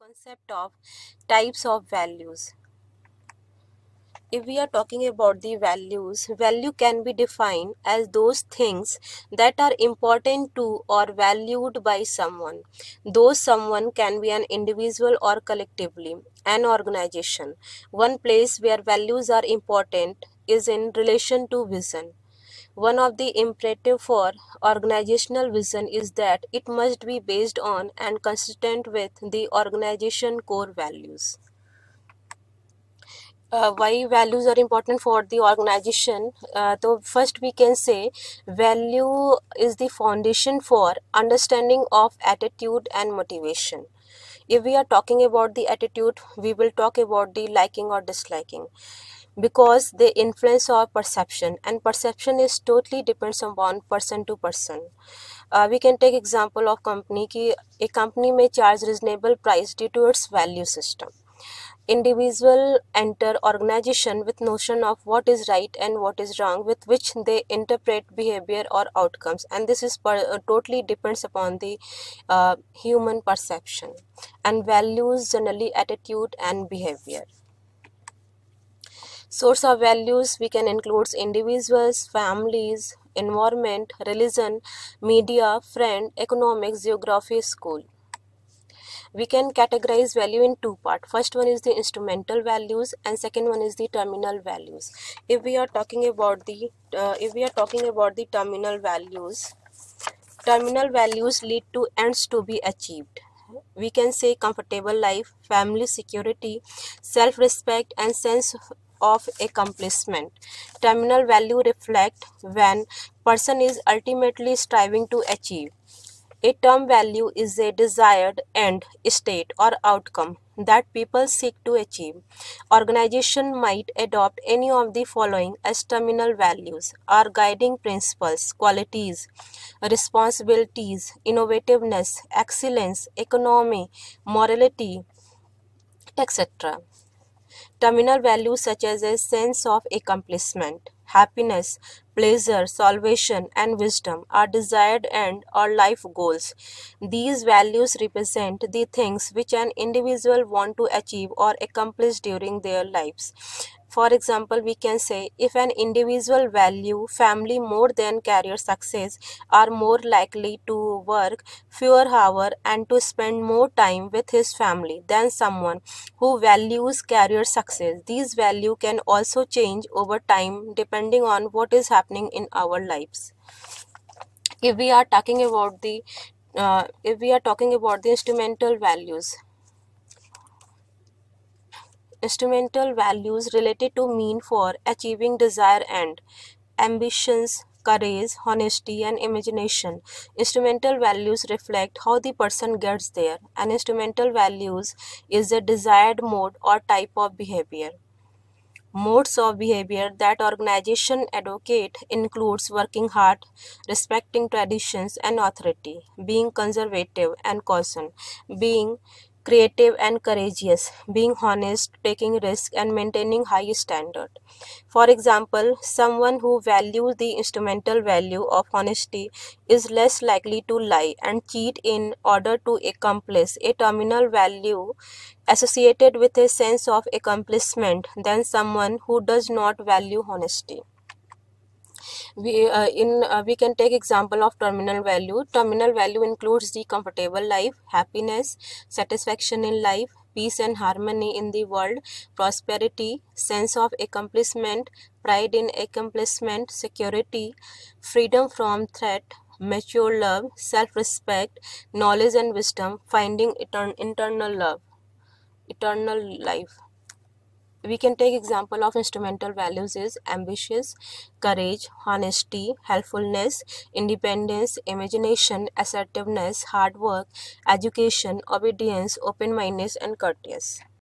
concept of types of values. If we are talking about the values, value can be defined as those things that are important to or valued by someone. Those someone can be an individual or collectively, an organization. One place where values are important is in relation to vision. One of the imperative for organizational vision is that it must be based on and consistent with the organization core values. Why values are important for the organization? So first we can say value is the foundation for understanding of attitude and motivation. If we are talking about the attitude, we will talk about the liking or disliking, because they influence our perception, and perception is totally depends upon person to person. We can take example of company ki a company may charge reasonable price due to its value system. Individual enter organization with notion of what is right and what is wrong, with which they interpret behavior or outcomes, and this is totally depends upon the human perception. And values generally attitude and behavior. Source of values we can include individuals, families, environment, religion, media, friend, economics, geography, school. We can categorize value in two parts. First one is the instrumental values and second one is the terminal values. If we are talking about the terminal values lead to ends to be achieved. We can say comfortable life, family security, self-respect and sense of accomplishment. Terminal value reflect when person is ultimately striving to achieve. A term value is a desired end state or outcome that people seek to achieve. Organization might adopt any of the following as terminal values: are guiding principles, qualities, responsibilities, innovativeness, excellence, economy, morality, etc. Terminal values such as a sense of accomplishment, happiness, pleasure, salvation, and wisdom are desired end or life goals. These values represent the things which an individual want to achieve or accomplish during their lives. For example, we can say if an individual value family more than career success, are more likely to work fewer hours and to spend more time with his family than someone who values career success. These values can also change over time depending on what is happening in our lives. If we are talking about the instrumental values, instrumental values related to mean for achieving desired end, ambitions, courage, honesty, and imagination. Instrumental values reflect how the person gets there, and instrumental values is a desired mode or type of behavior. Modes of behavior that organization advocate includes working hard, respecting traditions and authority, being conservative and caution, being creative and courageous, being honest, taking risk and maintaining high standard. For example, someone who values the instrumental value of honesty is less likely to lie and cheat in order to accomplish a terminal value associated with a sense of accomplishment than someone who does not value honesty. We can take example of terminal value. Terminal value includes the comfortable life, happiness, satisfaction in life, peace and harmony in the world, prosperity, sense of accomplishment, pride in accomplishment, security, freedom from threat, mature love, self-respect, knowledge and wisdom, finding eternal life. We can take example of instrumental values is ambitious, courage, honesty, helpfulness, independence, imagination, assertiveness, hard work, education, obedience, open-mindedness, and courteous.